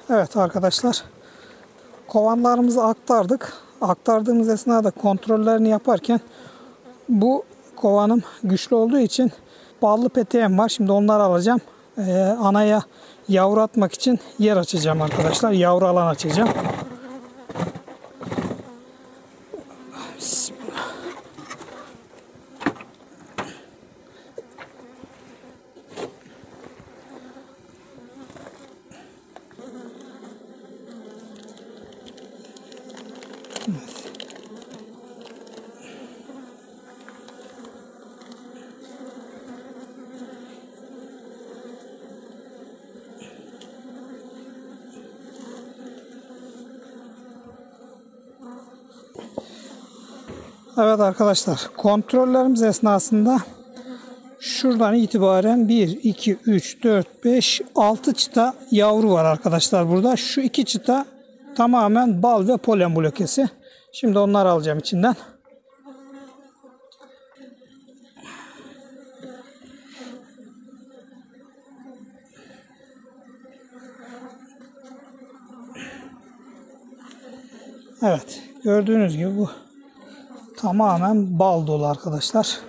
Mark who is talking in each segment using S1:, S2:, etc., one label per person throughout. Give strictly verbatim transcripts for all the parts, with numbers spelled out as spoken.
S1: Evet arkadaşlar, kovanlarımızı aktardık. Aktardığımız esnada kontrollerini yaparken bu kovanım güçlü olduğu için ballı peteğim var. Şimdi onları alacağım. Ee, anaya yavru atmak için yer açacağım arkadaşlar. Yavru alan açacağım. Evet arkadaşlar, kontrollerimiz esnasında şuradan itibaren bir, iki, üç, dört, beş, altı çıta yavru var arkadaşlar burada. Şu iki çıta tamamen bal ve polen blokesi. Şimdi onları alacağım içinden. Evet, gördüğünüz gibi bu tamamen bal dolu arkadaşlar.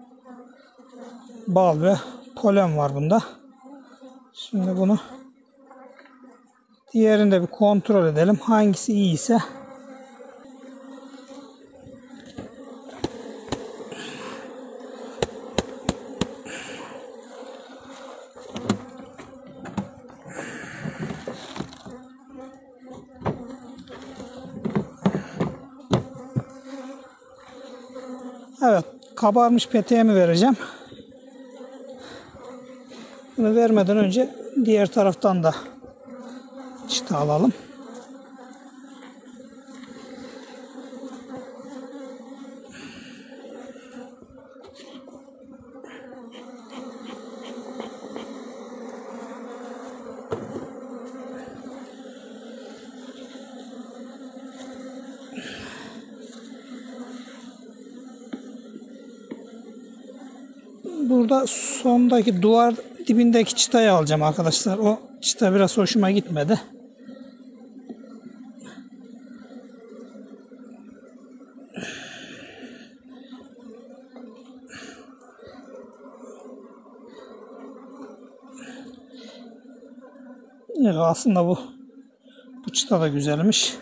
S1: Bal ve polen var bunda. Şimdi bunu diğerini de bir kontrol edelim. Hangisi iyiyse. Evet, kabarmış peteğimi vereceğim. Bunu vermeden önce diğer taraftan da çıta alalım. Burada sondaki duvar dibindeki çıtayı alacağım arkadaşlar. O çıta biraz hoşuma gitmedi. Evet, aslında bu bu çıta da güzelmiş.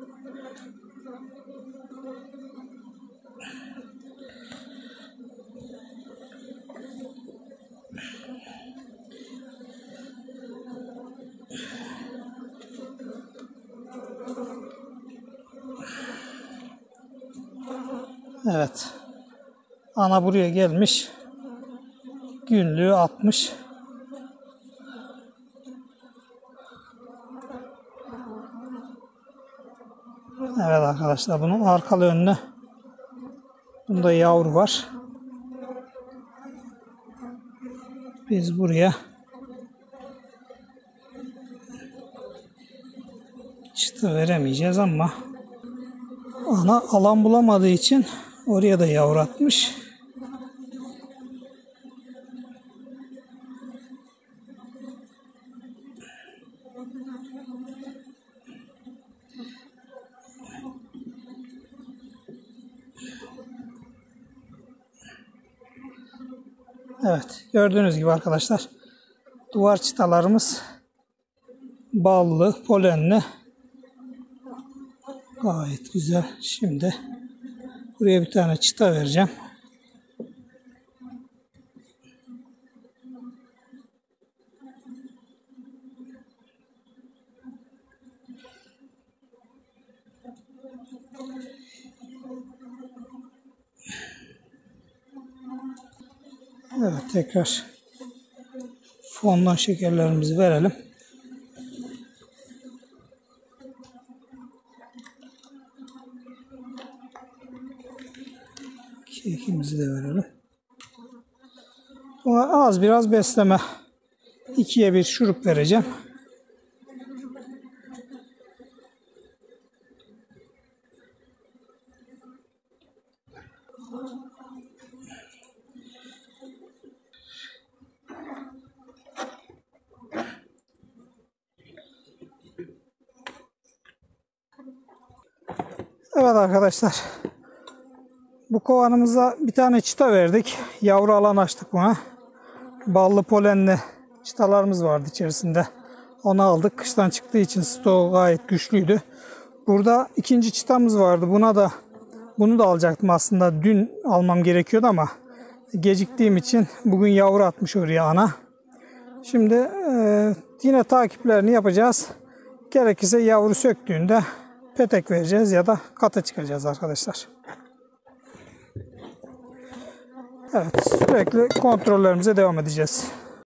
S1: Evet. Ana buraya gelmiş. Günlüğü atmış. Evet arkadaşlar, bunun arkalı önüne bunda yavru var. Biz buraya çıta veremeyeceğiz ama ana alan bulamadığı için oraya da yavru atmış. Evet, gördüğünüz gibi arkadaşlar, duvar çıtalarımız ballı, polenli, gayet güzel. Şimdi buraya bir tane çıta vereceğim. Evet, tekrar fondan şekerlerimizi verelim. Kekimizi de verelim. Sonra az biraz besleme. ikiye bir şurup vereceğim. Evet arkadaşlar. Bu kovanımıza bir tane çıta verdik. Yavru alan açtık buna. Ballı polenli çıtalarımız vardı içerisinde. Onu aldık. Kıştan çıktığı için stoğu gayet güçlüydü. Burada ikinci çıtamız vardı. Buna da bunu da alacaktım aslında. Dün almam gerekiyordu ama geciktiğim için bugün yavru atmış oraya ana. Şimdi e, yine takiplerini yapacağız. Gerekirse yavru söktüğünde petek vereceğiz ya da kata çıkacağız arkadaşlar. Evet, sürekli kontrollerimize devam edeceğiz.